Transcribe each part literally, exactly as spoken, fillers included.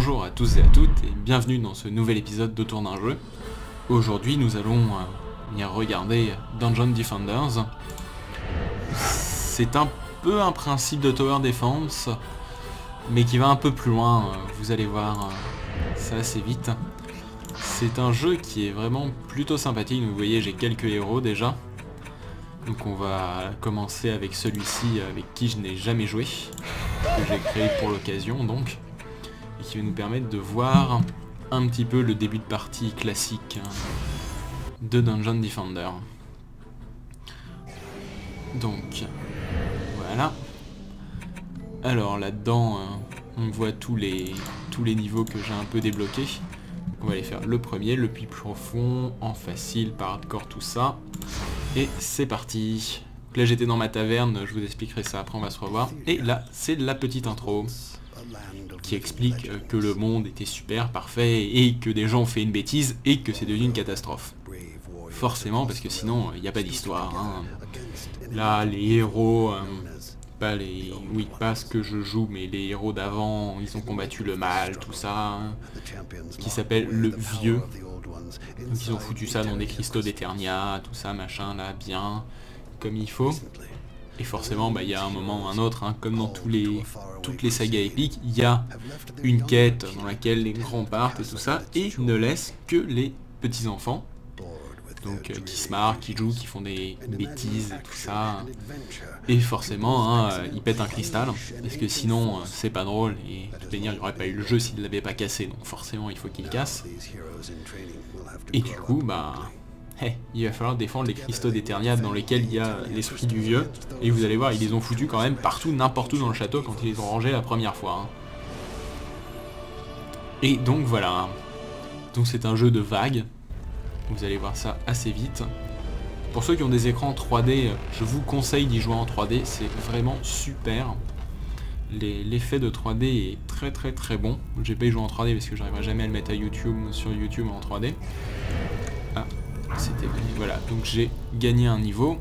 Bonjour à tous et à toutes et bienvenue dans ce nouvel épisode d'Autour d'un jeu. Aujourd'hui nous allons euh, venir regarder Dungeon Defenders. C'est un peu un principe de Tower Defense, mais qui va un peu plus loin, euh, vous allez voir euh, ça assez vite. C'est un jeu qui est vraiment plutôt sympathique, vous voyez j'ai quelques héros déjà. Donc on va commencer avec celui-ci avec qui je n'ai jamais joué, que j'ai créé pour l'occasion donc, et qui va nous permettre de voir un petit peu le début de partie classique de Dungeon Defender. Donc voilà. Alors là-dedans on voit tous les, tous les niveaux que j'ai un peu débloqués. On va aller faire le premier, le plus profond, en facile, par hardcore, tout ça. Et c'est parti. Donc là j'étais dans ma taverne, je vous expliquerai ça après, on va se revoir. Et là c'est la petite intro qui explique que le monde était super, parfait, et que des gens ont fait une bêtise et que c'est devenu une catastrophe. Forcément, parce que sinon il n'y a pas d'histoire. Hein. Là les héros, euh, pas les, oui pas ce que je joue, mais les héros d'avant, ils ont combattu le mal, tout ça, hein, qui s'appelle le vieux. Donc ils ont foutu ça dans des cristaux d'Eternia, tout ça, machin, là, bien, comme il faut. Et forcément, bah, il y a un moment ou un autre, hein, comme dans tous les, toutes les sagas épiques, il y a une quête dans laquelle les grands partent et tout ça, et ne laissent que les petits-enfants. Donc euh, qui se marrent, qui jouent, qui font des bêtises, tout ça. Et forcément, hein, euh, ils pètent un cristal, parce que sinon euh, c'est pas drôle, et de toute manière il n'y aurait pas eu le jeu s'il ne l'avait pas cassé, donc forcément il faut qu'il casse. Et du coup, bah, hey, il va falloir défendre les cristaux d'Eternia dans lesquels il y a l'esprit du vieux, et vous allez voir, ils les ont foutus quand même partout, n'importe où dans le château quand ils les ont rangés la première fois. Hein. Et donc voilà, donc c'est un jeu de vagues. Vous allez voir ça assez vite. Pour ceux qui ont des écrans trois D, je vous conseille d'y jouer en trois D, c'est vraiment super. L'effet de trois D est très très très bon. J'ai pas y joué en trois D parce que j'arriverai jamais à le mettre à YouTube, sur YouTube en trois D. Ah, c'était voilà, donc j'ai gagné un niveau.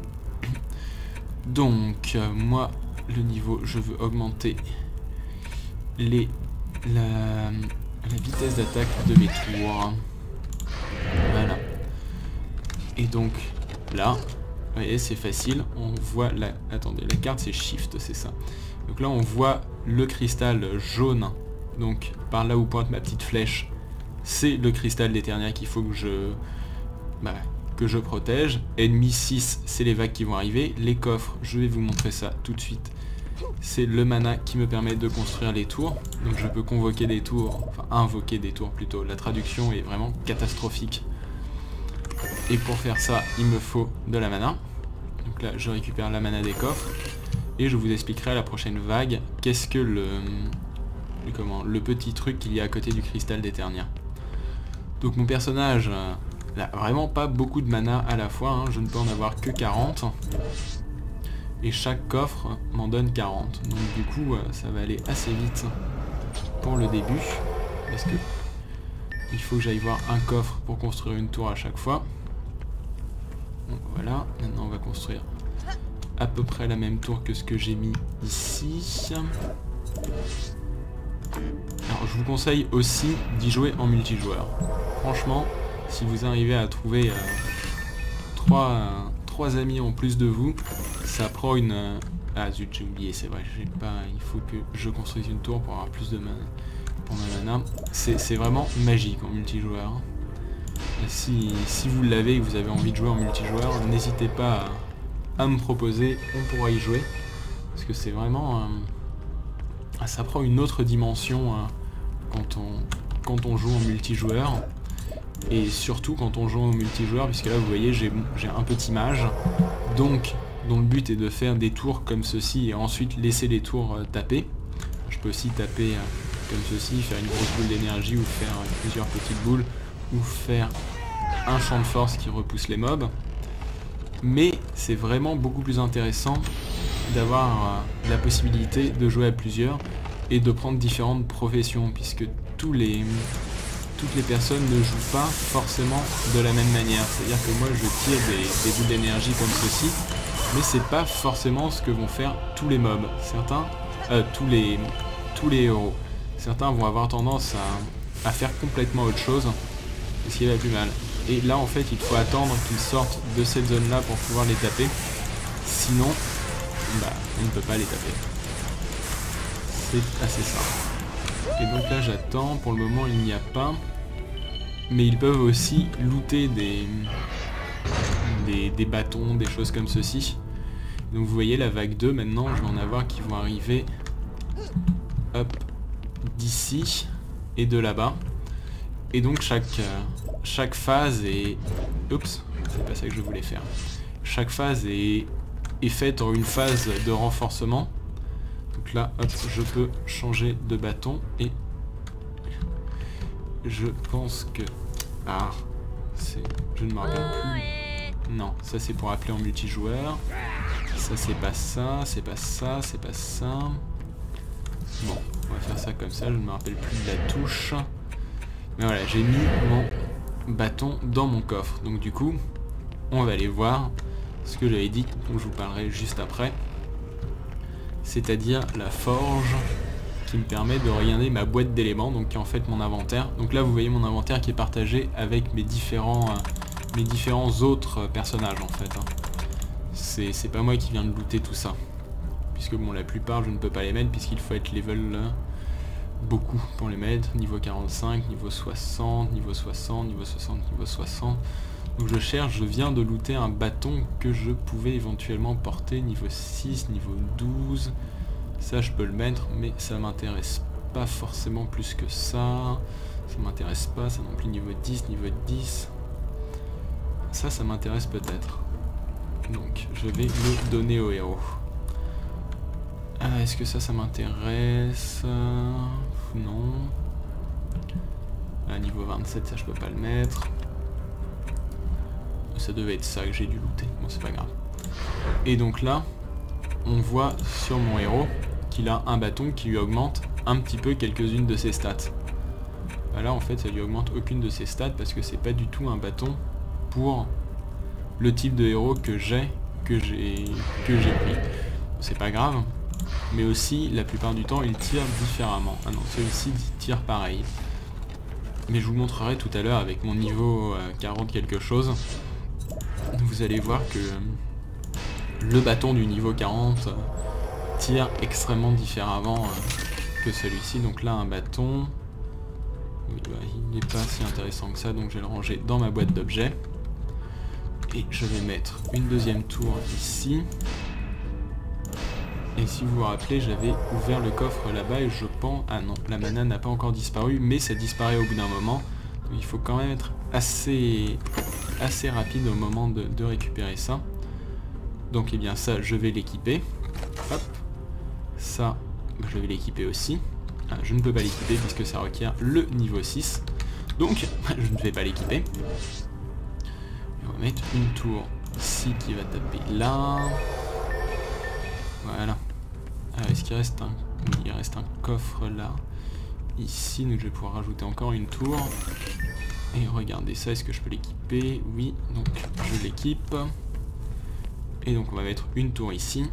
Donc euh, moi, le niveau, je veux augmenter les la, la vitesse d'attaque de mes tours. Voilà. Et donc là, vous voyez, c'est facile, on voit la... Attendez, la carte c'est Shift, c'est ça. Donc là on voit le cristal jaune, donc par là où pointe ma petite flèche, c'est le cristal d'Eternia qu'il faut que je... Bah, que je protège. Ennemi six, c'est les vagues qui vont arriver. Les coffres, je vais vous montrer ça tout de suite. C'est le mana qui me permet de construire les tours. Donc je peux convoquer des tours, enfin invoquer des tours plutôt. La traduction est vraiment catastrophique. Et pour faire ça, il me faut de la mana. Donc là, je récupère la mana des coffres. Et je vous expliquerai à la prochaine vague qu'est-ce que le, le, comment, le petit truc qu'il y a à côté du cristal d'Eternia. Donc mon personnage euh, n'a vraiment pas beaucoup de mana à la fois. Hein. Je ne peux en avoir que quarante. Et chaque coffre m'en donne quarante. Donc du coup, euh, ça va aller assez vite pour le début. Parce que il faut que j'aille voir un coffre pour construire une tour à chaque fois. Donc voilà, maintenant on va construire à peu près la même tour que ce que j'ai mis ici. Alors je vous conseille aussi d'y jouer en multijoueur. Franchement, si vous arrivez à trouver euh, trois, euh, trois amis en plus de vous, ça prend une... Euh... Ah zut, j'ai oublié, c'est vrai, j'ai pas... il faut que je construise une tour pour avoir plus de mana. Pour ma mana. C'est vraiment magique en multijoueur. Si, si vous l'avez et que vous avez envie de jouer en multijoueur, n'hésitez pas à, à me proposer, on pourra y jouer. Parce que c'est vraiment... Euh, ça prend une autre dimension euh, quand, on, quand on joue en multijoueur. Et surtout quand on joue en multijoueur, puisque là vous voyez j'ai un petit mage. Donc, dont le but est de faire des tours comme ceci et ensuite laisser les tours euh, taper. Je peux aussi taper... Euh, comme ceci, faire une grosse boule d'énergie ou faire plusieurs petites boules ou faire un champ de force qui repousse les mobs. Mais c'est vraiment beaucoup plus intéressant d'avoir euh, la possibilité de jouer à plusieurs et de prendre différentes professions puisque tous les, toutes les personnes ne jouent pas forcément de la même manière. C'est-à-dire que moi je tire des, des boules d'énergie comme ceci, mais c'est pas forcément ce que vont faire tous les mobs. Certains, euh, tous les, tous les héros. certains vont avoir tendance à, à faire complètement autre chose, ce qui va plus mal. Et là en fait il faut attendre qu'ils sortent de cette zone là pour pouvoir les taper, sinon bah, on ne peut pas les taper. C'est assez simple. Et donc là j'attends, pour le moment il n'y a pas, mais ils peuvent aussi looter des, des, des bâtons, des choses comme ceci. Donc vous voyez la vague deux maintenant, je vais en avoir qui vont arriver hop d'ici et de là-bas. Et donc chaque, euh, chaque phase est... Oups, c'est pas ça que je voulais faire. Chaque phase est, est faite en une phase de renforcement. Donc là, hop, je peux changer de bâton et je pense que... Ah, c'est... Je ne me rappelle plus. Non, ça c'est pour appeler en multijoueur. Ça c'est pas ça, c'est pas ça, c'est pas ça. Bon, on va faire ça comme ça, je ne me rappelle plus de la touche. Mais voilà, j'ai mis mon bâton dans mon coffre. Donc du coup, on va aller voir ce que j'avais dit, dont je vous parlerai juste après. C'est-à-dire la forge qui me permet de regarder ma boîte d'éléments, donc qui est en fait mon inventaire. Donc là, vous voyez mon inventaire qui est partagé avec mes différents, euh, mes différents autres personnages en fait. Hein. C'est pas moi qui viens de looter tout ça. Puisque bon, la plupart, je ne peux pas les mettre puisqu'il faut être level... Euh, beaucoup pour les mettre, niveau quarante-cinq, niveau soixante, niveau soixante, niveau soixante, niveau soixante. Donc je cherche, je viens de looter un bâton que je pouvais éventuellement porter, niveau six, niveau douze. Ça je peux le mettre, mais ça m'intéresse pas forcément plus que ça. Ça m'intéresse pas, ça non plus niveau dix, niveau dix. Ça, ça m'intéresse peut-être. Donc je vais le donner au héros. Ah, est-ce que ça, ça m'intéresse? euh, Non. À niveau vingt-sept, ça, je peux pas le mettre. Ça devait être ça que j'ai dû looter. Bon, c'est pas grave. Et donc là, on voit sur mon héros qu'il a un bâton qui lui augmente un petit peu quelques-unes de ses stats. Bah là, en fait, ça lui augmente aucune de ses stats parce que c'est pas du tout un bâton pour le type de héros que j'ai, que j'ai, que j'ai pris. C'est pas grave. Mais aussi, la plupart du temps, il tire différemment. Ah non, celui-ci tire pareil. Mais je vous montrerai tout à l'heure avec mon niveau euh, quarante quelque chose. Vous allez voir que euh, le bâton du niveau quarante euh, tire extrêmement différemment euh, que celui-ci. Donc là, un bâton, oui, bah, il n'est pas si intéressant que ça, donc je vais le ranger dans ma boîte d'objets. Et je vais mettre une deuxième tour ici. Et si vous vous rappelez, j'avais ouvert le coffre là-bas et je pense... Ah non, la mana n'a pas encore disparu, mais ça disparaît au bout d'un moment. Donc il faut quand même être assez, assez rapide au moment de, de récupérer ça. Donc eh bien ça, je vais l'équiper. Hop. Ça, je vais l'équiper aussi. Ah, je ne peux pas l'équiper puisque ça requiert le niveau six. Donc, je ne vais pas l'équiper. On va mettre une tour ici qui va taper là. Voilà. Alors, est-ce qu'il reste un... Oui, il reste un coffre là. Ici, donc je vais pouvoir rajouter encore une tour. Et regardez ça, est-ce que je peux l'équiper? Oui, donc je l'équipe. Et donc on va mettre une tour ici.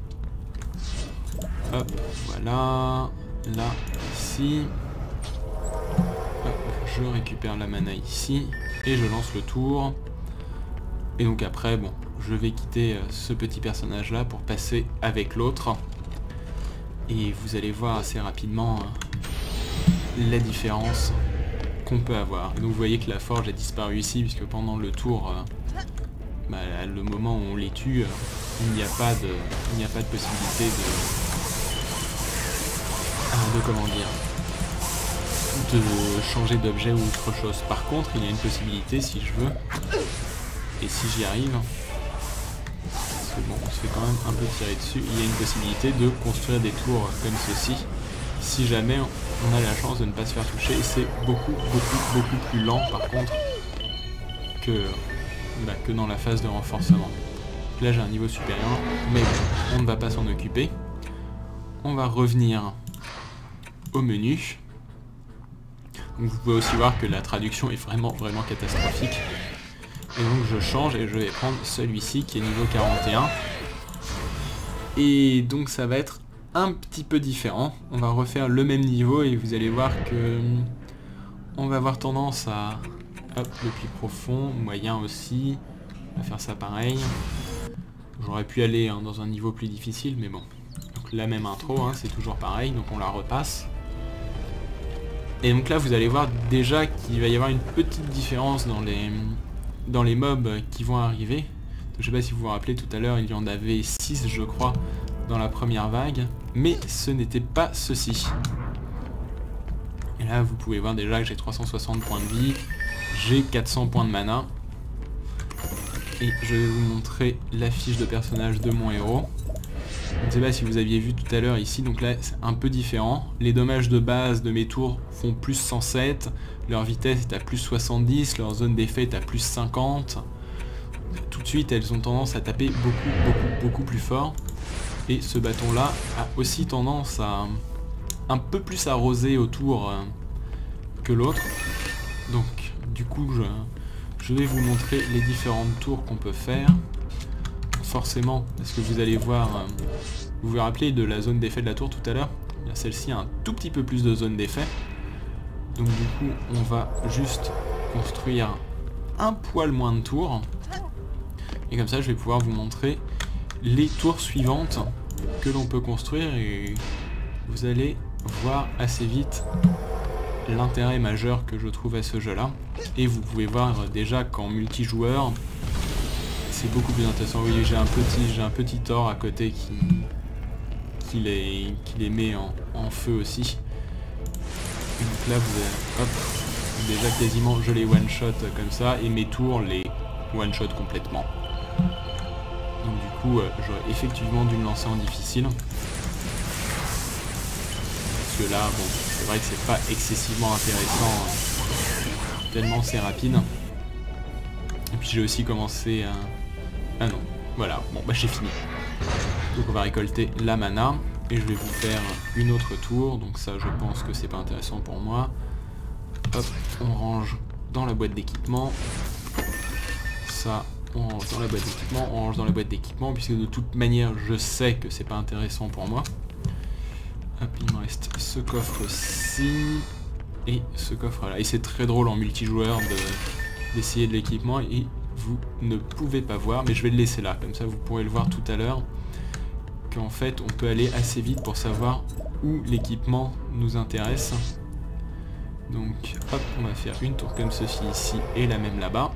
Hop, voilà. Là, ici. Hop, je récupère la mana ici. Et je lance le tour. Et donc après, bon, je vais quitter ce petit personnage là pour passer avec l'autre. Et vous allez voir assez rapidement euh, la différence qu'on peut avoir. Et donc vous voyez que la forge a disparu ici, puisque pendant le tour, euh, bah, le moment où on les tue, euh, il n'y a pas de, il n'y a pas de possibilité de, ah, de comment dire, de changer d'objet ou autre chose. Par contre, il y a une possibilité si je veux, et si j'y arrive. Bon, on se fait quand même un peu tirer dessus. Il y a une possibilité de construire des tours comme ceci. Si jamais on a la chance de ne pas se faire toucher, c'est beaucoup, beaucoup, beaucoup plus lent par contre que, bah, que dans la phase de renforcement. Là j'ai un niveau supérieur, mais on ne va pas s'en occuper. On va revenir au menu. Donc vous pouvez aussi voir que la traduction est vraiment, vraiment catastrophique. Et donc je change et je vais prendre celui-ci qui est niveau quarante et un. Et donc ça va être un petit peu différent. On va refaire le même niveau et vous allez voir que on va avoir tendance à... Hop, le puits profond, moyen aussi. On va faire ça pareil. J'aurais pu aller hein, dans un niveau plus difficile, mais bon. Donc la même intro, hein, c'est toujours pareil, donc on la repasse. Et donc là, vous allez voir déjà qu'il va y avoir une petite différence dans les, dans les mobs qui vont arriver. Donc, je sais pas si vous vous rappelez, tout à l'heure, il y en avait six, je crois, dans la première vague. Mais ce n'était pas ceci. Et là, vous pouvez voir déjà que j'ai trois cent soixante points de vie. J'ai quatre cents points de mana. Et je vais vous montrer la fiche de personnage de mon héros. Je ne sais pas si vous aviez vu tout à l'heure ici, donc là c'est un peu différent. Les dommages de base de mes tours font plus cent sept, leur vitesse est à plus soixante-dix, leur zone d'effet est à plus cinquante. Tout de suite elles ont tendance à taper beaucoup beaucoup beaucoup plus fort. Et ce bâton là a aussi tendance à un peu plus arroser autour euh, que l'autre. Donc du coup je, je vais vous montrer les différentes tours qu'on peut faire. Forcément, parce que vous allez voir, euh, vous vous rappelez de la zone d'effet de la tour tout à l'heure, celle-ci a un tout petit peu plus de zone d'effet. Donc du coup, on va juste construire un poil moins de tours. Et comme ça, je vais pouvoir vous montrer les tours suivantes que l'on peut construire. Et vous allez voir assez vite l'intérêt majeur que je trouve à ce jeu-là. Et vous pouvez voir déjà qu'en multijoueur, c'est beaucoup plus intéressant. Oui, j'ai un petit, j'ai un petit Thor à côté qui, qui, les, qui les met en, en feu aussi. Donc là, vous avez, hop, déjà quasiment je les one-shot comme ça, et mes tours les one-shot complètement. Donc du coup, euh, j'aurais effectivement dû me lancer en difficile. Parce que là, bon, c'est vrai que c'est pas excessivement intéressant, hein, tellement c'est rapide. Et puis j'ai aussi commencé à... Ah non, voilà, bon bah j'ai fini. Donc on va récolter la mana, et je vais vous faire une autre tour, donc ça je pense que c'est pas intéressant pour moi. Hop, on range dans la boîte d'équipement. Ça, on range dans la boîte d'équipement, on range dans la boîte d'équipement, puisque de toute manière je sais que c'est pas intéressant pour moi. Hop, il me reste ce coffre-ci, et ce coffre-là. Et c'est très drôle en multijoueur de... d'essayer de l'équipement, et vous ne pouvez pas voir, mais je vais le laisser là, comme ça vous pourrez le voir tout à l'heure, qu'en fait on peut aller assez vite pour savoir où l'équipement nous intéresse. Donc hop, on va faire une tour comme ceci ici, et la même là-bas.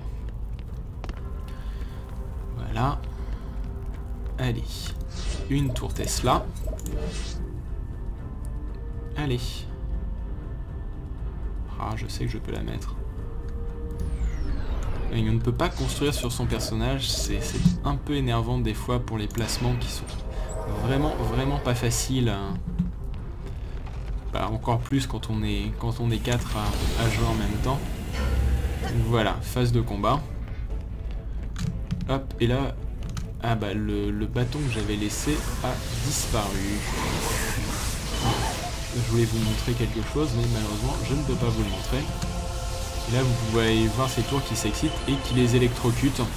Voilà. Allez, une tour Tesla. Allez. Ah, je sais que je peux la mettre. Et on ne peut pas construire sur son personnage, c'est un peu énervant des fois pour les placements qui sont vraiment vraiment pas faciles. Bah, encore plus quand on est quand on est quatre à, à jouer en même temps. Donc voilà, phase de combat. Hop, et là, ah bah le, le bâton que j'avais laissé a disparu. Je voulais vous montrer quelque chose, mais malheureusement je ne peux pas vous le montrer. Et là vous pouvez voir ces tours qui s'excitent et qui les électrocutent. Donc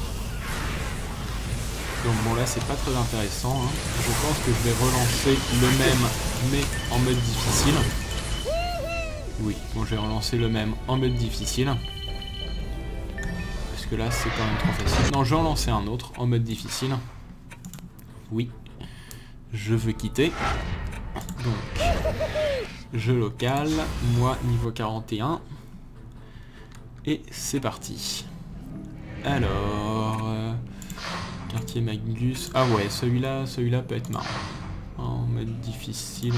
bon là c'est pas très intéressant, hein. Je pense que je vais relancer le même mais en mode difficile. Oui, bon je vais relancer le même en mode difficile. Parce que là c'est quand même trop facile. Non, je vais en lancer un autre en mode difficile. Oui. Je veux quitter. Donc je local, moi niveau quarante et un. Et c'est parti. Alors... Euh, quartier Magus... Ah ouais, celui-là celui-là peut être marrant. En mode difficile.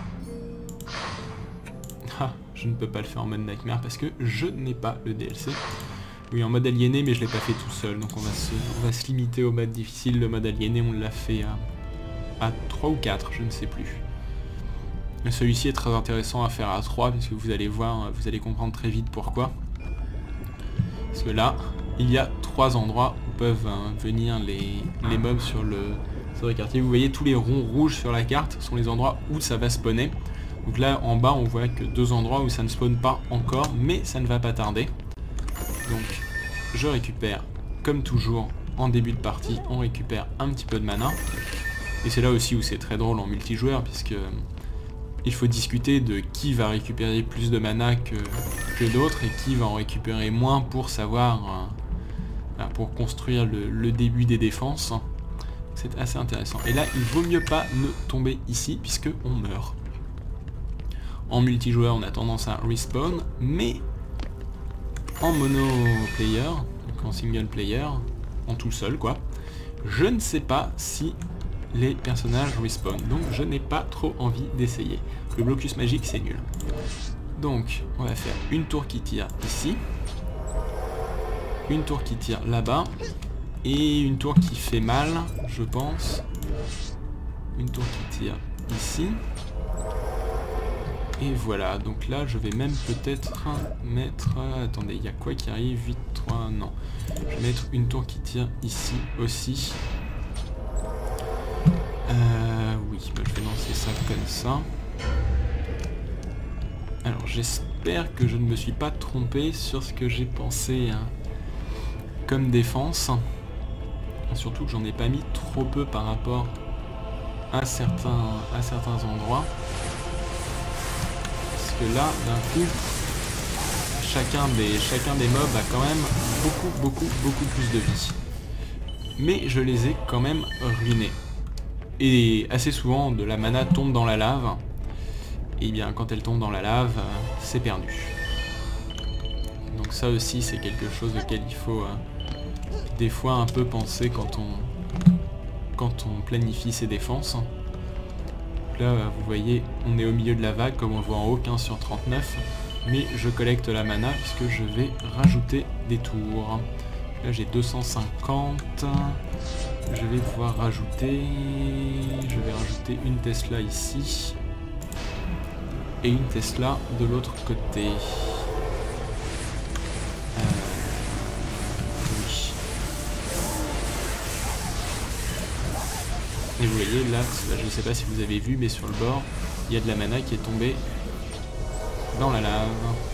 Ah, je ne peux pas le faire en mode Nightmare parce que je n'ai pas le D L C. Oui, en mode aliéné, mais je l'ai pas fait tout seul. Donc on va, se, on va se limiter au mode difficile. Le mode aliéné, on l'a fait à, à trois ou quatre, je ne sais plus. Celui-ci est très intéressant à faire à trois, puisque vous allez voir, vous allez comprendre très vite pourquoi. Parce que là, il y a trois endroits où peuvent hein, venir les, les mobs sur le, sur le quartier. Vous voyez tous les ronds rouges sur la carte sont les endroits où ça va spawner. Donc là en bas on voit que deux endroits où ça ne spawn pas encore, mais ça ne va pas tarder. Donc je récupère comme toujours en début de partie, on récupère un petit peu de mana. Et c'est là aussi où c'est très drôle en multijoueur, puisque il faut discuter de qui va récupérer plus de mana que, que d'autres et qui va en récupérer moins pour savoir, euh, pour construire le, le début des défenses. C'est assez intéressant. Et là, il vaut mieux pas ne tomber ici, puisque on meurt. En multijoueur, on a tendance à respawn, mais en mono player, donc en single player, en tout seul quoi, je ne sais pas si les personnages respawn, donc je n'ai pas trop envie d'essayer. Le blocus magique c'est nul. Donc on va faire une tour qui tire ici, une tour qui tire là-bas, et une tour qui fait mal, je pense. Une tour qui tire ici. Et voilà, donc là je vais même peut-être mettre... Attendez, il y a quoi qui arrive? huit, trois, non. Je vais mettre une tour qui tire ici aussi. Euh, oui, bah, je vais lancer ça comme ça. Alors j'espère que je ne me suis pas trompé sur ce que j'ai pensé hein, comme défense. Surtout que j'en ai pas mis trop peu par rapport à certains, à certains endroits. Parce que là, d'un coup, chacun des, chacun des mobs a quand même beaucoup, beaucoup, beaucoup plus de vie. Mais je les ai quand même ruinés. Et assez souvent, de la mana tombe dans la lave. Et bien, quand elle tombe dans la lave, c'est perdu. Donc ça aussi, c'est quelque chose auquel il faut euh, des fois un peu penser quand on, quand on planifie ses défenses. Là, vous voyez, on est au milieu de la vague, comme on le voit en haut, quinze sur trente-neuf. Mais je collecte la mana, puisque je vais rajouter des tours. Là, j'ai deux cent cinquante. Je vais pouvoir rajouter... Je vais rajouter une Tesla ici. Et une Tesla de l'autre côté. Euh... Oui. Et vous voyez, là, je ne sais pas si vous avez vu, mais sur le bord, il y a de la mana qui est tombée dans la lave.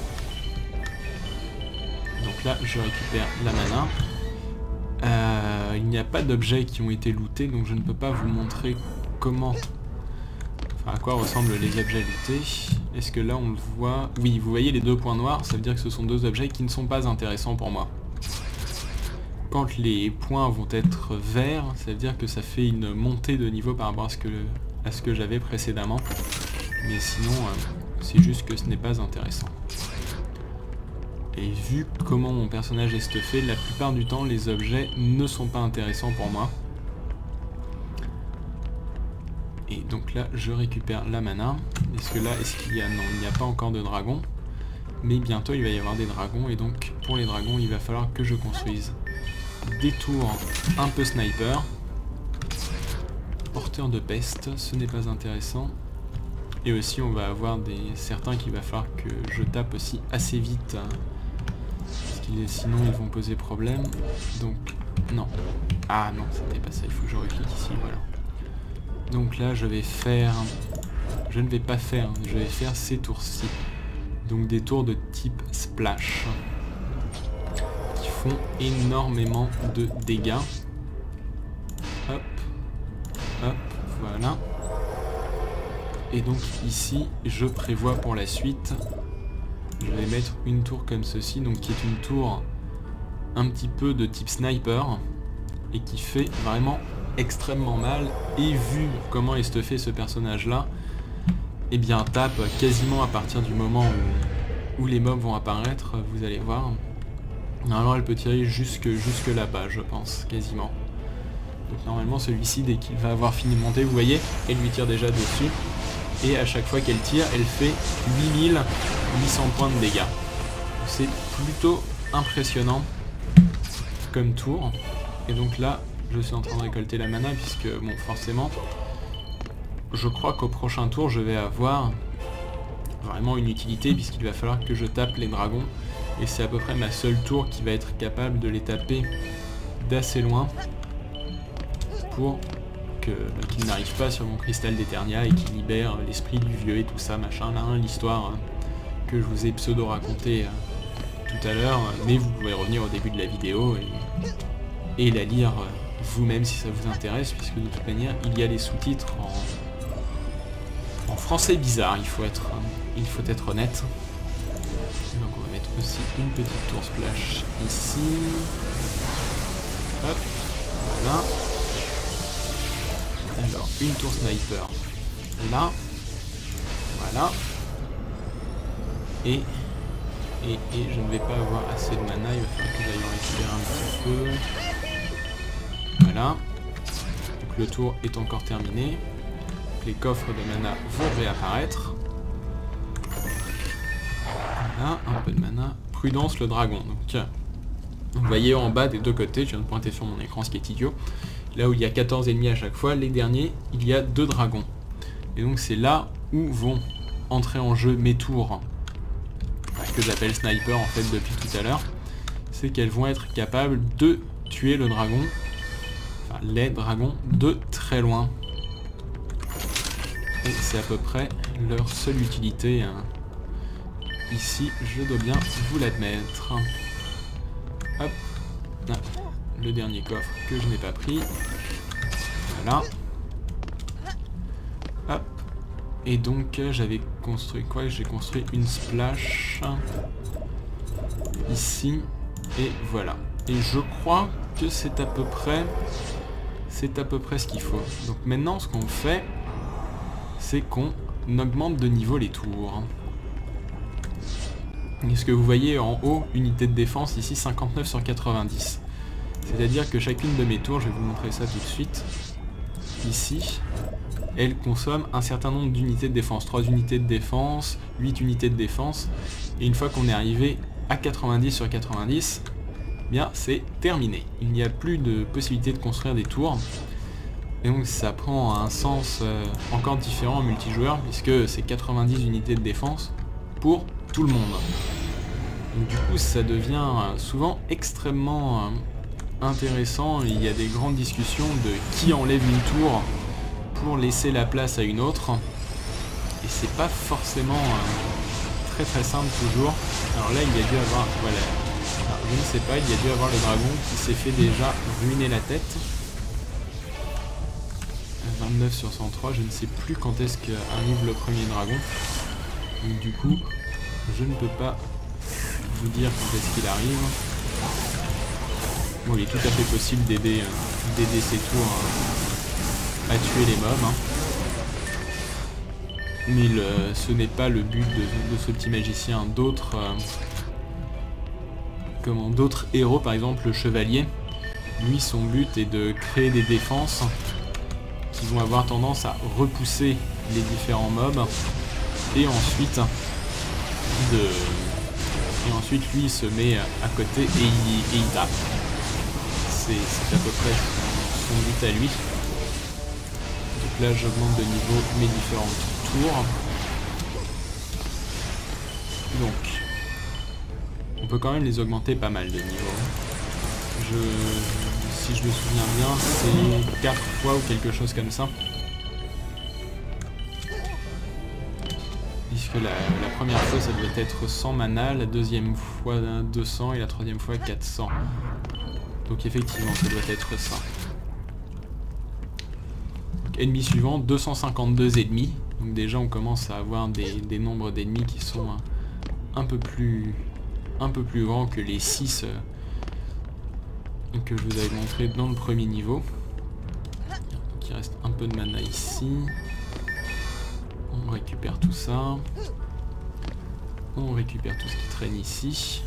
Donc là, je récupère la mana. Euh, il n'y a pas d'objets qui ont été lootés, donc je ne peux pas vous montrer comment, enfin à quoi ressemblent les objets lootés. Est-ce que là on le voit? Oui, vous voyez les deux points noirs, ça veut dire que ce sont deux objets qui ne sont pas intéressants pour moi. Quand les points vont être verts, ça veut dire que ça fait une montée de niveau par rapport à ce que, à ce que j'avais précédemment. Mais sinon, euh, c'est juste que ce n'est pas intéressant. Et vu comment mon personnage est stuffé, la plupart du temps, les objets ne sont pas intéressants pour moi. Et donc là, je récupère la mana. Est-ce que là, est-ce qu'il y a... Non, il n'y a pas encore de dragon. Mais bientôt, il va y avoir des dragons. Et donc, pour les dragons, il va falloir que je construise des tours un peu sniper. Porteur de peste, ce n'est pas intéressant. Et aussi, on va avoir des certains qu'il va falloir que je tape aussi assez vite. Sinon ils vont poser problème. Donc non. Ah non, c'était pas ça, il faut que je reclique ici, voilà. Donc là je vais faire... Je ne vais pas faire, je vais faire ces tours-ci. Donc des tours de type splash. Qui font énormément de dégâts. Hop. Hop, voilà. Et donc ici, je prévois pour la suite... Je vais mettre une tour comme ceci, donc qui est une tour un petit peu de type sniper et qui fait vraiment extrêmement mal. Et vu comment est stuffé ce personnage là, et eh bien tape quasiment à partir du moment où, où les mobs vont apparaître, vous allez voir. Normalement elle peut tirer jusque, jusque là-bas, je pense, quasiment. Donc normalement celui-ci, dès qu'il va avoir fini de monter, vous voyez, elle lui tire déjà dessus. Et à chaque fois qu'elle tire, elle fait huit mille huit cents points de dégâts. C'est plutôt impressionnant comme tour. Et donc là, je suis en train de récolter la mana puisque, bon, forcément, je crois qu'au prochain tour, je vais avoir vraiment une utilité puisqu'il va falloir que je tape les dragons. Et c'est à peu près ma seule tour qui va être capable de les taper d'assez loin pour... qu'il n'arrive pas sur mon cristal d'Eternia et qui libère l'esprit du vieux et tout ça, machin, là, hein, l'histoire hein, que je vous ai pseudo raconté euh, tout à l'heure, mais vous pouvez revenir au début de la vidéo et, et la lire euh, vous-même si ça vous intéresse, puisque de toute manière il y a les sous-titres en, en français bizarre, il faut être, il faut être honnête. Donc on va mettre aussi une petite tour splash ici. Hop, voilà. Alors une tour sniper là. Voilà. Et, et, et je ne vais pas avoir assez de mana, il va falloir que j'aille en récupérer un petit peu. Voilà. Donc le tour est encore terminé. Les coffres de mana vont réapparaître. Voilà, un peu de mana. Prudence le dragon. Donc, vous voyez en bas des deux côtés, je viens de pointer sur mon écran, ce qui est idiot. Là où il y a quatorze ennemis à chaque fois, les derniers, il y a deux dragons. Et donc c'est là où vont entrer en jeu mes tours, ce que j'appelle sniper en fait depuis tout à l'heure. C'est qu'elles vont être capables de tuer le dragon, enfin les dragons, de très loin. Et c'est à peu près leur seule utilité. Hein. Ici, je dois bien vous l'admettre. Hop. Ah, le dernier coffre que je n'ai pas pris. Voilà. Hop. Et donc, j'avais construit quoi? J'ai construit une splash. Ici. Et voilà. Et je crois que c'est à peu près... C'est à peu près ce qu'il faut. Donc maintenant, ce qu'on fait, c'est qu'on augmente de niveau les tours. Et ce que vous voyez en haut, unité de défense, ici cinquante-neuf sur quatre-vingt-dix. C'est-à-dire que chacune de mes tours, je vais vous montrer ça tout de suite, ici, elle consomme un certain nombre d'unités de défense. trois unités de défense, huit unités de défense. Et une fois qu'on est arrivé à quatre-vingt-dix sur quatre-vingt-dix, eh bien c'est terminé. Il n'y a plus de possibilité de construire des tours. Et donc ça prend un sens euh, encore différent en multijoueur, puisque c'est quatre-vingt-dix unités de défense pour tout le monde. Donc, du coup ça devient euh, souvent extrêmement euh, intéressant. Il y a des grandes discussions de qui enlève une tour pour laisser la place à une autre. Et c'est pas forcément euh, très très simple toujours. Alors là il y a dû avoir... Voilà. Alors, je ne sais pas, il y a dû avoir le dragon qui s'est fait déjà ruiner la tête. vingt-neuf sur cent trois, je ne sais plus quand est-ce qu'arrive le premier dragon. Donc du coup, je ne peux pas vous dire quand est-ce qu'il arrive. Bon, il est tout à fait possible d'aider euh, d'aider ces tours euh, à tuer les mobs. Hein. Mais le, ce n'est pas le but de, de ce petit magicien. D'autres euh, comment d'autres héros, par exemple le chevalier, lui son but est de créer des défenses qui vont avoir tendance à repousser les différents mobs et ensuite de et ensuite lui il se met à côté et il, et il tape. C'est à peu près son, son but à lui. Donc là j'augmente de niveau mes différentes tours. Donc on peut quand même les augmenter pas mal de niveau. Je, si je me souviens bien, c'est quatre fois ou quelque chose comme ça. Puisque la, la première fois ça devait être cent mana, la deuxième fois deux cents et la troisième fois quatre cents. Donc effectivement ça doit être ça. Donc, ennemi suivant, deux cent cinquante-deux ennemis. Donc déjà on commence à avoir des, des nombres d'ennemis qui sont un, un peu plus un peu plus grands que les six euh, que je vous avais montré dans le premier niveau. Donc il reste un peu de mana ici. On récupère tout ça. On récupère tout ce qui traîne ici.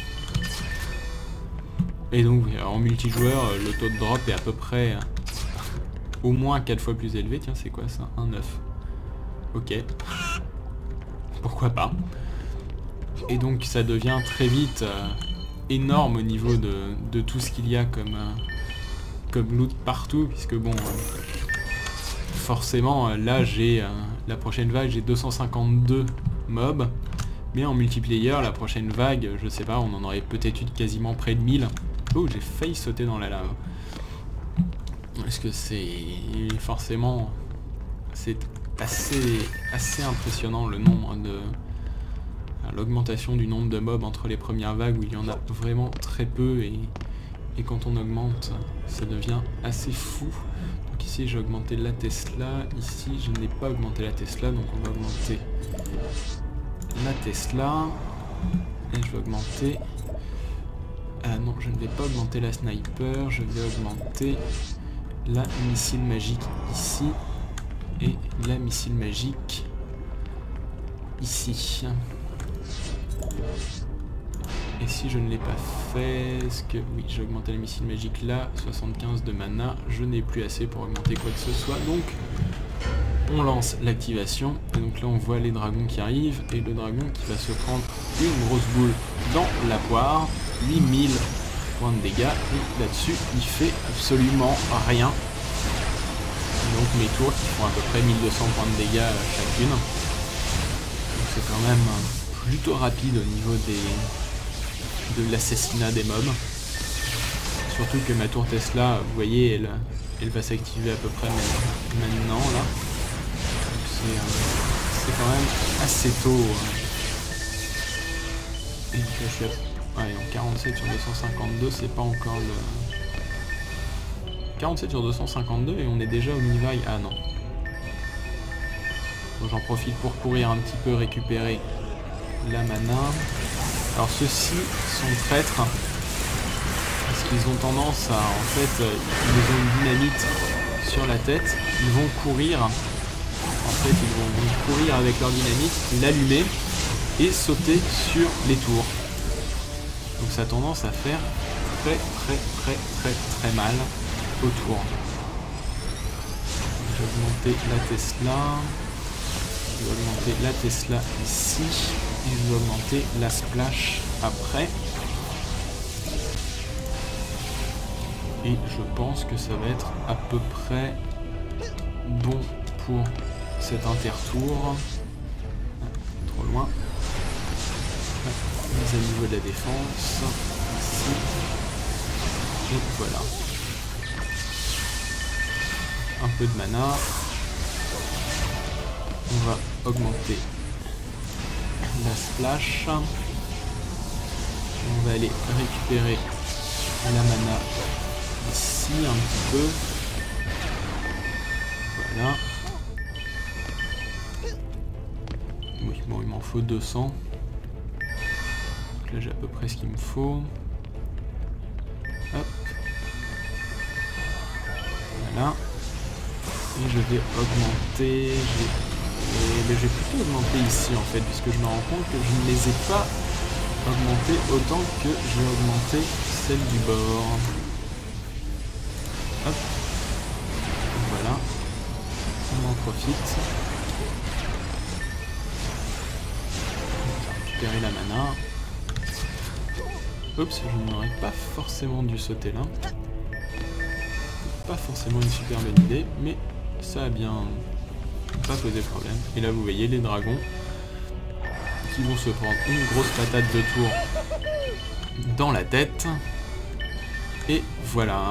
Et donc en multijoueur, le taux de drop est à peu près euh, au moins quatre fois plus élevé. Tiens, c'est quoi ça? Un neuf. Ok. Pourquoi pas. Et donc ça devient très vite euh, énorme au niveau de, de tout ce qu'il y a comme, euh, comme loot partout. Puisque bon, euh, forcément, euh, là j'ai... Euh, la prochaine vague, j'ai deux cent cinquante-deux mobs. Mais en multiplayer, la prochaine vague, je sais pas, on en aurait peut-être eu quasiment près de mille. Oh, j'ai failli sauter dans la lave. Est-ce que c'est... Forcément, c'est assez, assez impressionnant le nombre de... L'augmentation du nombre de mobs entre les premières vagues où il y en a vraiment très peu et, Et quand on augmente, ça devient assez fou. Donc ici j'ai augmenté la Tesla, ici je n'ai pas augmenté la Tesla, donc on va augmenter la Tesla. Et je vais augmenter... Ah non, je ne vais pas augmenter la sniper, je vais augmenter la missile magique ici. Et la missile magique ici. Et si je ne l'ai pas fait, est-ce que... Oui, j'ai augmenté la missile magique là, soixante-quinze de mana, je n'ai plus assez pour augmenter quoi que ce soit, donc on lance l'activation, et donc là on voit les dragons qui arrivent, et le dragon qui va se prendre une grosse boule dans la poire, huit mille points de dégâts, et là-dessus il fait absolument rien. Donc mes tours qui font à peu près mille deux cents points de dégâts chacune, donc c'est quand même plutôt rapide au niveau des... de l'assassinat des mobs. Surtout que ma tour Tesla, vous voyez, elle, elle va s'activer à peu près maintenant là. C'est euh, quand même assez tôt. Et donc là je suis à ouais, en quarante-sept sur deux cent cinquante-deux, c'est pas encore le... quarante-sept sur deux cent cinquante-deux et on est déjà au niveau... Ah non. Bon, j'en profite pour courir un petit peu, récupérer la mana. Alors ceux-ci sont traîtres parce qu'ils ont tendance à, en fait, ils ont une dynamite sur la tête, ils vont courir, en fait ils vont courir avec leur dynamite, l'allumer et sauter sur les tours. Donc ça a tendance à faire très très très très très mal aux tours. Je vais augmenter la Tesla, je vais augmenter la Tesla ici. Et je vais augmenter la splash après. Et je pense que ça va être à peu près bon pour cet intertour. Ah, trop loin. Ah, mise à niveau de la défense. Ici. Et voilà. Un peu de mana. On va augmenter la splash. On va aller récupérer la mana ici un petit peu. Voilà. Oui, bon, il m'en faut deux cents. Donc là j'ai à peu près ce qu'il me faut. Hop. Voilà. Et je vais augmenter. Et j'ai plutôt augmenté ici en fait, puisque je me rends compte que je ne les ai pas augmentés autant que j'ai augmenté celle du bord. Hop. Voilà. On en profite. Je vais récupérer la mana. Oups, je n'aurais pas forcément dû sauter là. Pas forcément une super bonne idée, mais ça a bien... pas poser problème. Et là vous voyez les dragons qui vont se prendre une grosse patate de tour dans la tête. Et voilà.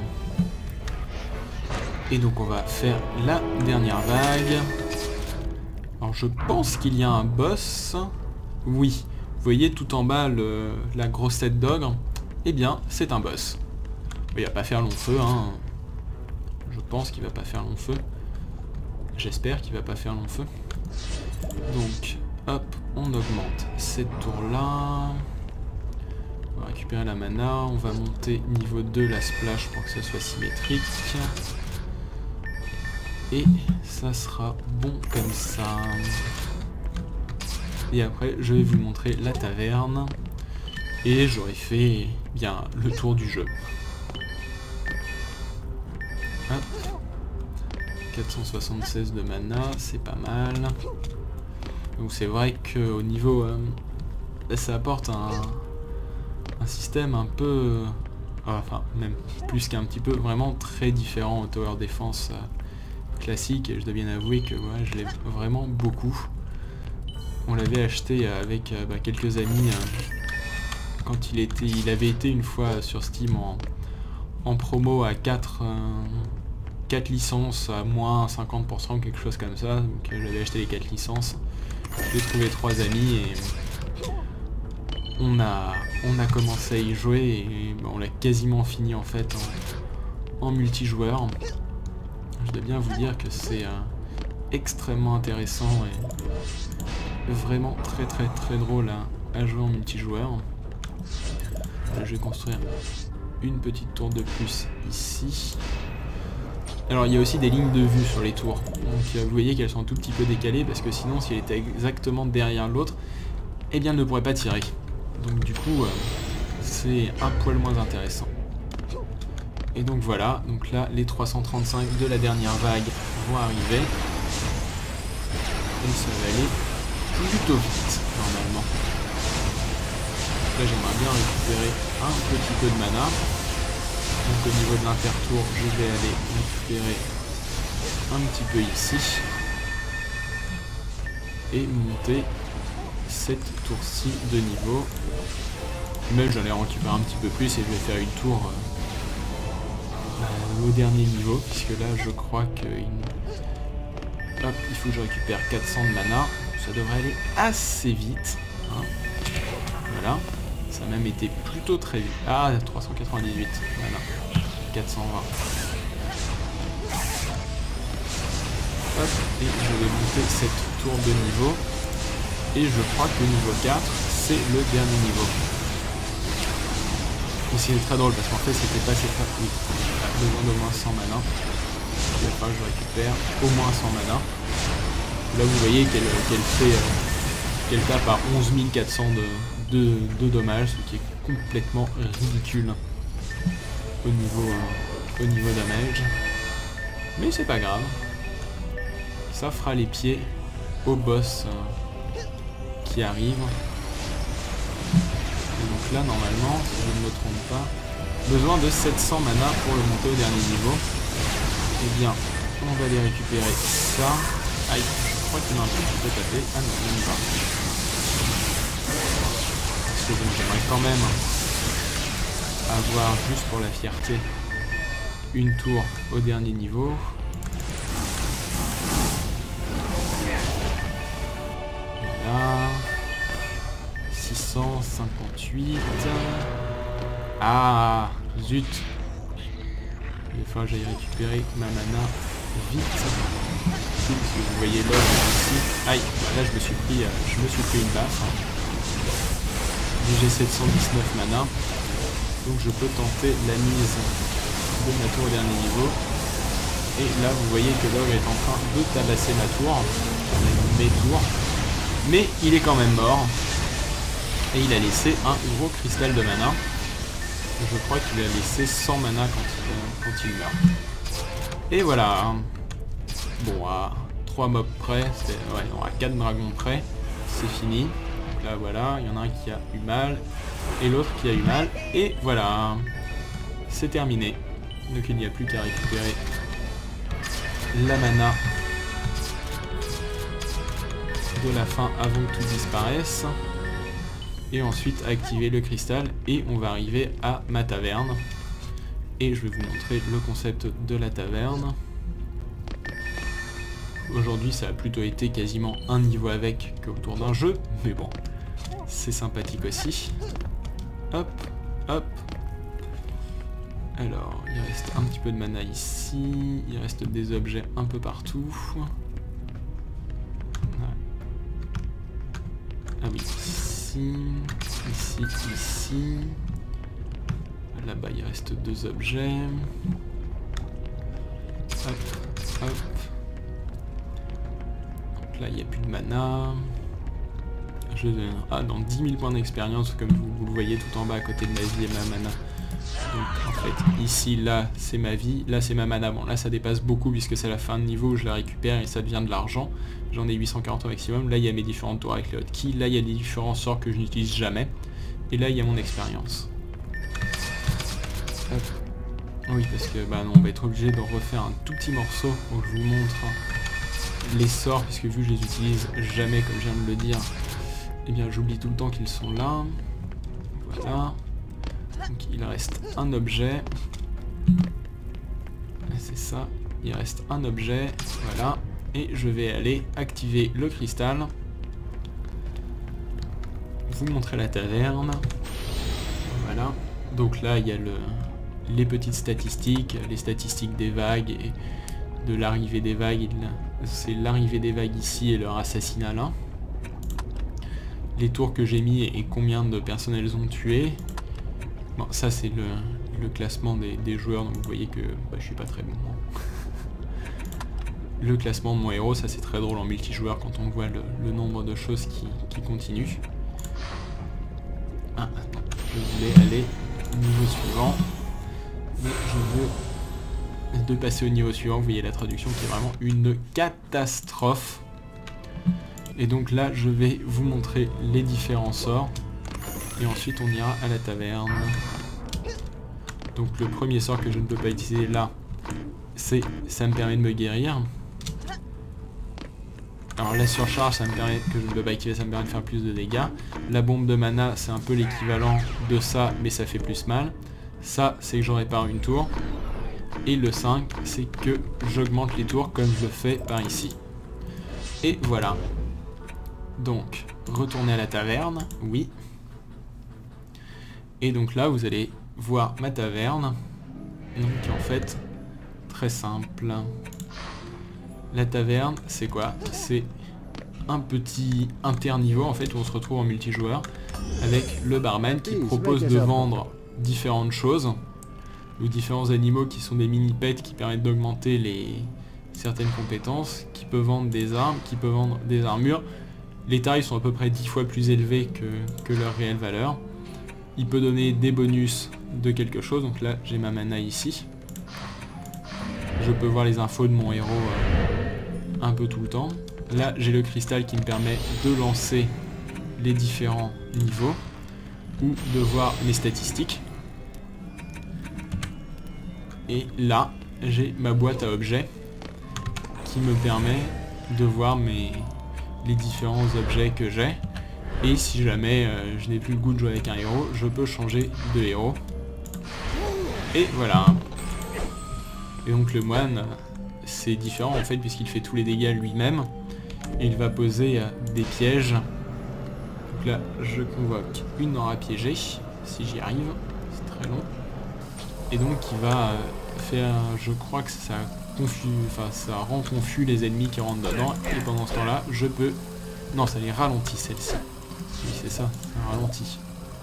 Et donc on va faire la dernière vague. Alors je pense qu'il y a un boss. Oui. Vous voyez tout en bas le, la grosse tête d'ogre. Eh bien c'est un boss. Il va pas faire long feu. Hein. Je pense qu'il va pas faire long feu. J'espère qu'il va pas faire long feu. Donc, hop, on augmente cette tour-là. On va récupérer la mana. On va monter niveau deux la splash pour que ça soit symétrique. Et ça sera bon comme ça. Et après, je vais vous montrer la taverne. Et j'aurai fait bien le tour du jeu. Hop. quatre cent soixante-seize de mana, c'est pas mal. Donc c'est vrai qu'au niveau... Euh, ça apporte un, un système un peu... Euh, enfin, même plus qu'un petit peu, vraiment très différent au tower defense euh, classique. Et je dois bien avouer que ouais, je l'ai vraiment beaucoup. On l'avait acheté avec euh, bah, quelques amis euh, quand il était, il avait été une fois sur Steam en, en promo à quatre... Euh, quatre licences à moins cinquante pour cent, quelque chose comme ça. Donc j'avais acheté les quatre licences. J'ai trouvé trois amis et on a, on a commencé à y jouer et bah, on l'a quasiment fini en fait en, en multijoueur. Je dois bien vous dire que c'est euh, extrêmement intéressant et vraiment très très très drôle à, à jouer en multijoueur. Là, je vais construire une petite tour de plus ici. Alors il y a aussi des lignes de vue sur les tours. Donc vous voyez qu'elles sont un tout petit peu décalées parce que sinon si elle était exactement derrière l'autre, eh bien elle ne pourrait pas tirer. Donc du coup euh, c'est un poil moins intéressant. Et donc voilà, donc là les trois cent trente-cinq de la dernière vague vont arriver. Et ça va aller plutôt vite normalement. Là j'aimerais bien récupérer un petit peu de mana. Donc au niveau de l'intertour, je vais aller récupérer un petit peu ici. Et monter cette tour-ci de niveau. Mais j'en ai récupéré un petit peu plus et je vais faire une tour euh, euh, au dernier niveau. Puisque là je crois que une... Hop, il faut que je récupère quatre cents de mana. Ça devrait aller assez vite. Hein. Voilà. Ça a même été plutôt très vite. Ah, trois cent quatre-vingt-dix-huit. Voilà. quatre cent vingt. Hop, et je vais monter cette tour de niveau. Et je crois que niveau quatre, c'est le dernier niveau. Et c'est très drôle parce qu'en fait, c'était pas cette fois. Oui, besoin d'au moins cent mana. Il va falloir que je récupère au moins cent mana. Là, vous voyez qu'elle qu'elle fait. Euh, qu'elle tape à onze mille quatre cents de. De, de dommages, ce qui est complètement ridicule au niveau, euh, au niveau damage. Mais c'est pas grave. Ça fera les pieds au boss euh, qui arrive. Et donc là, normalement, si je ne me trompe pas, besoin de sept cents mana pour le monter au dernier niveau. Eh bien, on va aller récupérer ça. Aïe, je crois qu'il m'a un petit peu tapé. Ah non, même pas. Donc j'aimerais quand même avoir, juste pour la fierté, une tour au dernier niveau. Voilà. six cent cinquante-huit. Ah, zut. Il va falloir que j'aille récupérer ma mana vite. Si vous voyez l'or ici. Aïe, là je me suis pris, euh, je me suis pris une baffe. J'ai sept cent dix-neuf mana, donc je peux tenter la mise de ma tour au dernier niveau. Et là vous voyez que l'ogre est en train de tabasser ma tour, mes tours, mais il est quand même mort. Et il a laissé un gros cristal de mana. Je crois qu'il a laissé cent mana quand il, quand il meurt. Et voilà. Bon, à trois mobs près, ouais, on aura quatre dragons près, c'est fini. Là voilà, il y en a un qui a eu mal et l'autre qui a eu mal et voilà, c'est terminé. Donc il n'y a plus qu'à récupérer la mana de la fin avant que tout disparaisse et ensuite activer le cristal et on va arriver à ma taverne et je vais vous montrer le concept de la taverne. Aujourd'hui ça a plutôt été quasiment un niveau avec qu'autour d'un jeu, mais bon, c'est sympathique aussi. Hop, hop. Alors, il reste un petit peu de mana ici, il reste des objets un peu partout. Ah oui, ici, ici, ici. Là-bas il reste deux objets. Hop, hop. Là, il n'y a plus de mana. Je... Ah, dans dix mille points d'expérience, comme vous, vous le voyez tout en bas à côté de ma vie et ma mana. Donc, en fait, ici, là, c'est ma vie. Là, c'est ma mana. Bon, là, ça dépasse beaucoup puisque c'est la fin de niveau où je la récupère et ça devient de l'argent. J'en ai huit cent quarante au maximum. Là, il y a mes différentes tours avec les hotkeys. Là, il y a les différents sorts que je n'utilise jamais. Et là, il y a mon expérience. Hop. Oui, parce que bah non, on va être obligé de refaire un tout petit morceau où je vous montre les sorts, puisque vu que je les utilise jamais, comme je viens de le dire, eh bien j'oublie tout le temps qu'ils sont là. Voilà. Donc il reste un objet. C'est ça, il reste un objet. Voilà. Et je vais aller activer le cristal. vous montrer la taverne. Voilà. Donc là, il y a le, les petites statistiques, les statistiques des vagues et de l'arrivée des vagues. C'est l'arrivée des vagues ici et leur assassinat là. Les tours que j'ai mis et combien de personnes elles ont tué. Bon, ça c'est le, le classement des, des joueurs, donc vous voyez que bah, je suis pas très bon. Le classement de mon héros, ça c'est très drôle en multijoueur quand on voit le, le nombre de choses qui, qui continuent. Ah, attends, je voulais aller au niveau suivant. Mais je veux de passer au niveau suivant. Vous voyez la traduction qui est vraiment une catastrophe. Et donc là, je vais vous montrer les différents sorts. Et ensuite, on ira à la taverne. Donc le premier sort que je ne peux pas utiliser là, c'est ça me permet de me guérir. Alors la surcharge, ça me permet que je ne peux pas activer, ça me permet de faire plus de dégâts. La bombe de mana, c'est un peu l'équivalent de ça, mais ça fait plus mal. Ça, c'est que j'en répare une tour. Et le cinq, c'est que j'augmente les tours comme je le fais par ici. Et voilà. Donc, retourner à la taverne, oui. Et donc là, vous allez voir ma taverne. Donc en fait, très simple. La taverne, c'est quoi? C'est un petit interniveau en fait où on se retrouve en multijoueur avec le barman qui propose de vendre différentes choses ou différents animaux qui sont des mini-pets qui permettent d'augmenter les certaines compétences, qui peut vendre des armes, qui peut vendre des armures. Les tarifs sont à peu près dix fois plus élevés que, que leur réelle valeur. Il peut donner des bonus de quelque chose, donc là j'ai ma mana ici. Je peux voir les infos de mon héros euh, un peu tout le temps. Là j'ai le cristal qui me permet de lancer les différents niveaux ou de voir mes statistiques. Et là j'ai ma boîte à objets qui me permet de voir mes, les différents objets que j'ai. Et si jamais euh, je n'ai plus le goût de jouer avec un héros, je peux changer de héros. Et voilà. Et donc le moine, c'est différent en fait puisqu'il fait tous les dégâts lui-même. Et il va poser euh, des pièges. Donc là, je convoque une aura piégée, si j'y arrive. C'est très long. Et donc il va euh, faire, je crois que ça confus, enfin ça rend confus les ennemis qui rentrent dedans. Et pendant ce temps-là, je peux... Non, ça les ralentit celle-ci. Oui, c'est ça, ça ralentit.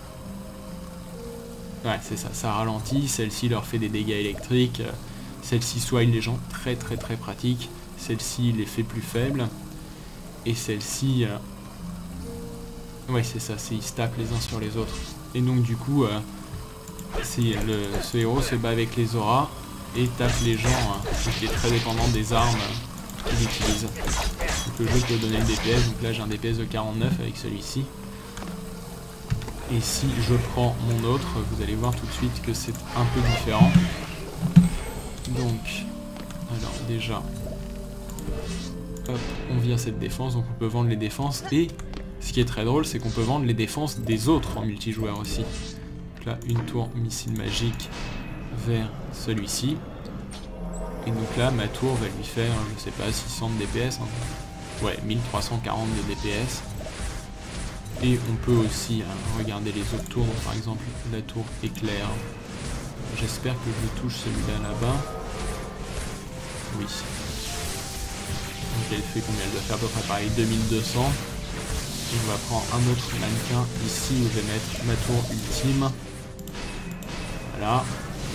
Ouais, c'est ça, ça ralentit. Celle-ci leur fait des dégâts électriques. Celle-ci soigne les gens, très très très pratique. Celle-ci les fait plus faibles. Et celle-ci... Euh... Ouais, c'est ça, c'est ils se tapent les uns sur les autres. Et donc du coup, euh, le, ce héros se bat avec les auras et tape les gens, hein, qui est très dépendant des armes euh, qu'il utilise. Donc le jeu peut donner le D P S, donc là j'ai un D P S de quarante-neuf avec celui-ci. Et si je prends mon autre, vous allez voir tout de suite que c'est un peu différent. Donc, alors déjà, hop, on vire cette défense, donc on peut vendre les défenses. Et ce qui est très drôle, c'est qu'on peut vendre les défenses des autres en multijoueur aussi. Donc là, une tour missile magique vers celui-ci. Et donc là, ma tour va lui faire, je sais pas, six cents de D P S. Hein. Ouais, mille trois cent quarante de D P S. Et on peut aussi hein, regarder les autres tours, donc, par exemple la tour éclair. J'espère que je touche celui-là là-bas. Oui. Donc elle fait combien? Elle doit faire à peu près pareil, deux mille deux cents. Et on va prendre un autre mannequin ici où je vais mettre ma tour ultime. Voilà.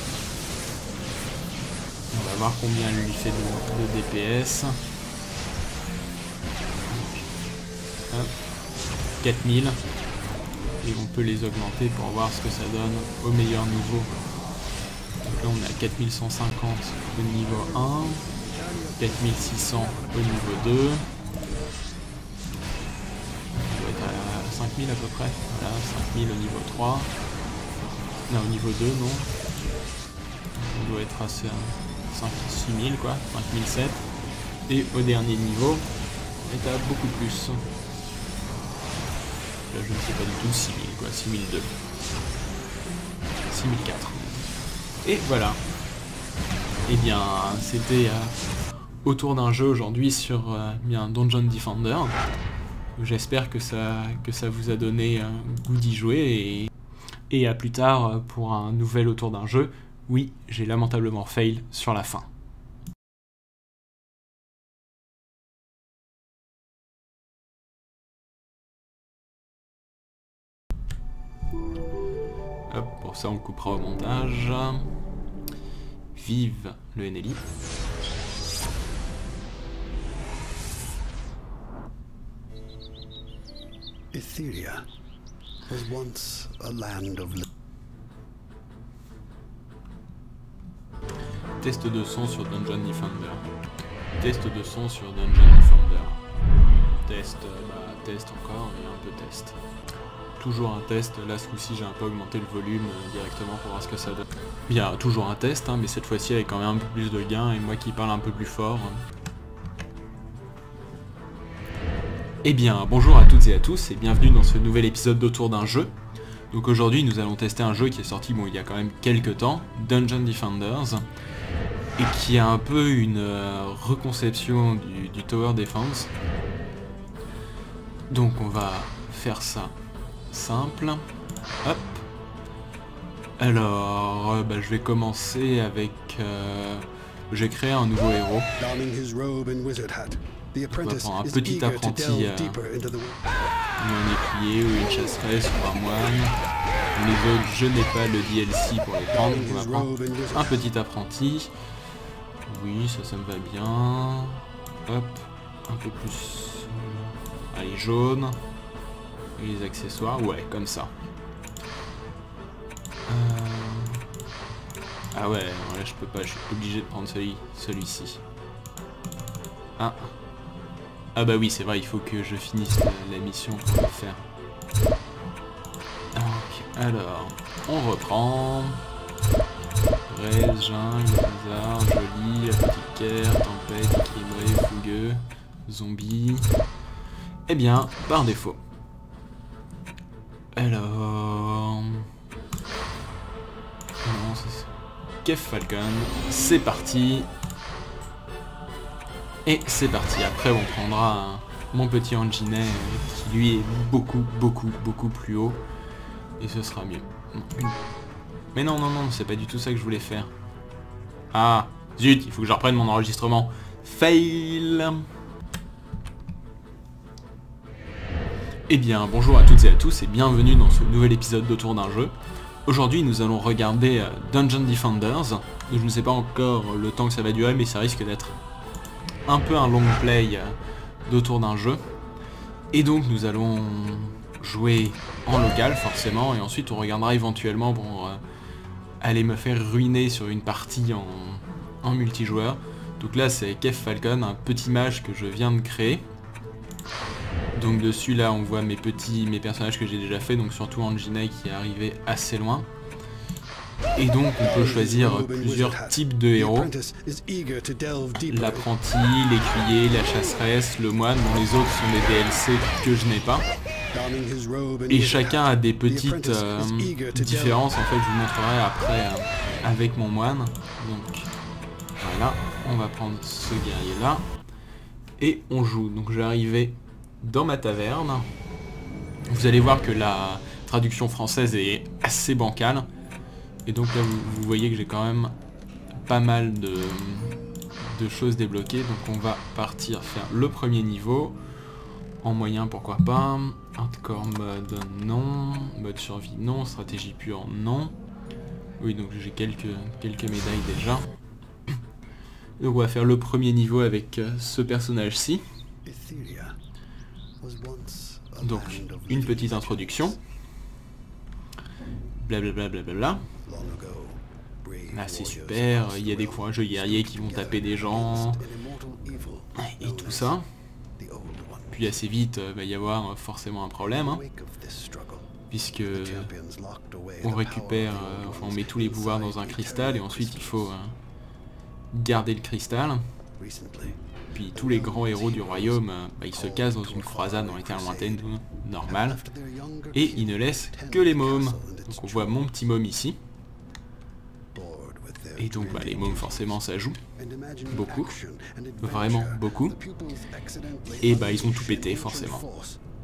On va voir combien elle lui fait de, de D P S. Hop. quatre mille. Et on peut les augmenter pour voir ce que ça donne au meilleur niveau. Donc là on est à quatre mille cent cinquante au niveau un, quatre mille six cents au niveau deux. On doit être à cinq mille à peu près. Voilà, cinq mille au niveau trois. Non, au niveau deux, non. On doit être à cinq six mille quoi, cinq mille sept. Et au dernier niveau, on est à beaucoup plus. Là je ne sais pas du tout, six mille quoi, six mille deux. six mille quatre. Et voilà. Et bien, c'était euh, autour d'un jeu aujourd'hui sur euh, bien Dungeon Defender. J'espère que ça, que ça vous a donné un goût d'y jouer, et, et à plus tard pour un nouvel autour d'un jeu. Oui, j'ai lamentablement fail sur la fin. Hop, pour ça on le coupera au montage. Vive le N L I. Etheria was once a land of... Test de son sur Dungeon Defender. Test de son sur Dungeon Defender. Test, bah test encore et un peu test. Toujours un test, là ce coup-ci j'ai un peu augmenté le volume euh, directement pour voir ce que ça donne. Bien, toujours un test, hein, mais cette fois-ci avec quand même un peu plus de gain et moi qui parle un peu plus fort. Eh bien, bonjour à toutes et à tous et bienvenue dans ce nouvel épisode d'Autour d'un jeu. Donc aujourd'hui nous allons tester un jeu qui est sorti bon, il y a quand même quelques temps, Dungeon Defenders, et qui a un peu une euh, reconception du, du Tower Defense. Donc on va faire ça simple. Hop. Alors, euh, bah, je vais commencer avec... Euh, j'ai créé un nouveau héros. On va prendre un petit apprenti, euh, un écuyer ou une chasseresse ou un moine. Les autres, je n'ai pas le D L C pour les prendre, donc on va prendre un petit apprenti. Oui, ça, ça me va bien. Hop, un peu plus... Allez, jaune. Et les accessoires, ouais, comme ça. Euh... Ah ouais, là je peux pas, je suis obligé de prendre celui, celui-ci. Ah. Ah bah oui, c'est vrai, il faut que je finisse la, la mission pour le faire. Donc, alors, on reprend. Braise, jungle, hasard, joli, apothicaire, tempête, équilibré, fougueux, zombie. Eh bien, par défaut. Alors... Non, c'est... Kef Falcon, c'est parti. Et c'est parti, après on prendra un, mon petit Anginet qui lui est beaucoup, beaucoup, beaucoup plus haut. Et ce sera mieux. Mais non, non, non, c'est pas du tout ça que je voulais faire. Ah, zut, il faut que je reprenne mon enregistrement. Fail. Eh bien, bonjour à toutes et à tous et bienvenue dans ce nouvel épisode d'Autour d'un jeu. Aujourd'hui, nous allons regarder Dungeon Defenders. Je ne sais pas encore le temps que ça va durer, mais ça risque d'être un peu un long play d'Autour d'un jeu. Et donc, nous allons jouer en local, forcément, et ensuite on regardera éventuellement pour euh, aller me faire ruiner sur une partie en, en multijoueur. Donc là, c'est Kef Falcon, un petit mage que je viens de créer. Donc dessus là on voit mes petits mes personnages que j'ai déjà fait, donc surtout Anginet qui est arrivé assez loin. Et donc on peut choisir plusieurs types de héros. L'apprenti, l'écuyer, la chasseresse, le moine, bon les autres sont des D L C que je n'ai pas. Et chacun a des petites euh, différences, en fait je vous montrerai après euh, avec mon moine. Donc voilà, on va prendre ce guerrier là. Et on joue, donc je vais arriver dans ma taverne. Vous allez voir que la traduction française est assez bancale. Et donc là vous, vous voyez que j'ai quand même pas mal de, de choses débloquées. Donc on va partir faire le premier niveau. En moyen pourquoi pas. Hardcore mode non. Mode survie non. Stratégie pure non. Oui donc j'ai quelques, quelques médailles déjà. Donc on va faire le premier niveau avec ce personnage-ci. Donc, une petite introduction. Blablabla. Bla bla bla. Là, c'est super. Il y a des courageux guerriers qui vont taper des gens. Et tout ça. Puis assez vite, il va y avoir forcément un problème. Hein, puisque on récupère, euh, enfin on met tous les pouvoirs dans un cristal et ensuite il faut euh, garder le cristal. Puis tous les grands héros du royaume, bah, ils se cassent dans une croisade dans les terres lointaines, normal. Et ils ne laissent que les mômes. Donc on voit mon petit môme ici. Et donc bah, les mômes forcément ça joue. Beaucoup. Vraiment beaucoup. Et bah ils ont tout pété forcément.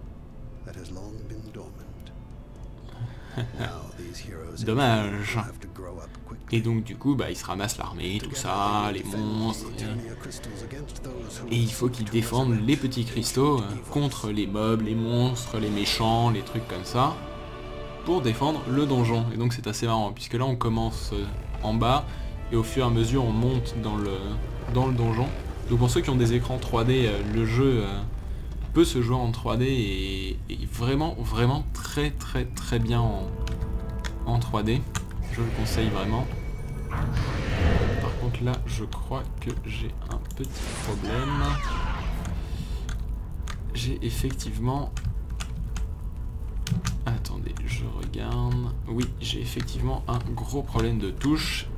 that has long been dormant. Now these heroes Dommage. have to grow up quickly. Et donc du coup, bah, ils se ramassent l'armée, tout ça, les monstres, et, Eternia crystals against those who et il faut qu'ils défendent les petits cristaux euh, contre les mobs, les monstres, les méchants, les trucs comme ça, pour défendre le donjon. Et donc c'est assez marrant, puisque là on commence euh, en bas, et au fur et à mesure on monte dans le, dans le donjon. Donc pour ceux qui ont des écrans trois D, euh, le jeu euh, peut se jouer en trois D et, et vraiment, vraiment très très très bien en, en trois D. Je le conseille vraiment. Par contre là, je crois que j'ai un petit problème. J'ai effectivement... Attendez, je regarde... Oui, j'ai effectivement un gros problème de touche.